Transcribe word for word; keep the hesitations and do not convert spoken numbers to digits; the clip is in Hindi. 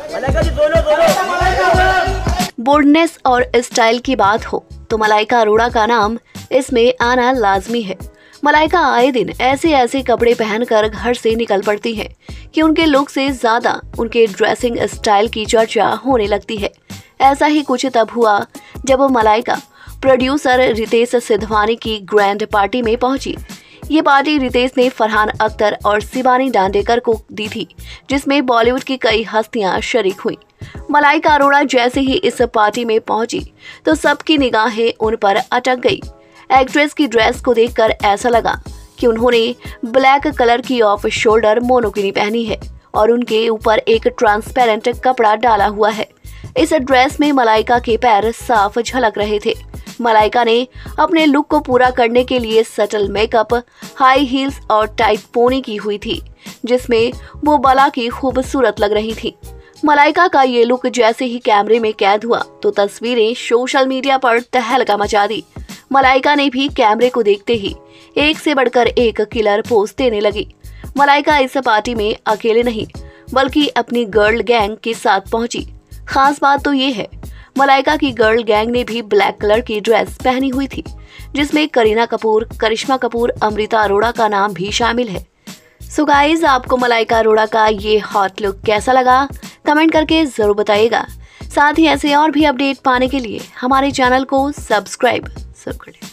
बोल्डनेस और स्टाइल की बात हो तो मलाइका अरोड़ा का नाम इसमें आना लाजमी है। मलाइका आए दिन ऐसे ऐसे कपड़े पहनकर घर से निकल पड़ती हैं कि उनके लुक से ज्यादा उनके ड्रेसिंग स्टाइल की चर्चा होने लगती है। ऐसा ही कुछ तब हुआ जब मलाइका प्रोड्यूसर रितेश सिद्धवानी की ग्रैंड पार्टी में पहुंची। ये पार्टी रितेश ने फरहान अख्तर और शिबानी दांडेकर को दी थी, जिसमें बॉलीवुड की कई हस्तियां शरीक हुई। मलाइका अरोड़ा जैसे ही इस पार्टी में पहुंची तो सबकी निगाहें उन पर अटक गई। एक्ट्रेस की ड्रेस को देखकर ऐसा लगा कि उन्होंने ब्लैक कलर की ऑफ शोल्डर मोनोकिनी पहनी है और उनके ऊपर एक ट्रांसपेरेंट कपड़ा डाला हुआ है। इस ड्रेस में मलाइका के पैर साफ झलक रहे थे। मलाइका ने अपने लुक को पूरा करने के लिए सटल मेकअप, हाई हील्स और टाइट पोनी की हुई थी, जिसमें वो बाला की खूबसूरत लग रही थी। मलाइका का ये लुक जैसे ही कैमरे में कैद हुआ तो तस्वीरें सोशल मीडिया पर तहलका मचा दी। मलाइका ने भी कैमरे को देखते ही एक से बढ़कर एक किलर पोज देने लगी। मलाइका इस पार्टी में अकेले नहीं बल्कि अपनी गर्ल गैंग के साथ पहुंची। खास बात तो ये है, मलाइका की गर्ल गैंग ने भी ब्लैक कलर की ड्रेस पहनी हुई थी, जिसमें करीना कपूर, करिश्मा कपूर, अमृता अरोड़ा का नाम भी शामिल है। सो गाइज, आपको मलाइका अरोड़ा का ये हॉट लुक कैसा लगा कमेंट करके जरूर बताइएगा। साथ ही ऐसे और भी अपडेट पाने के लिए हमारे चैनल को सब्सक्राइब जरूर करें।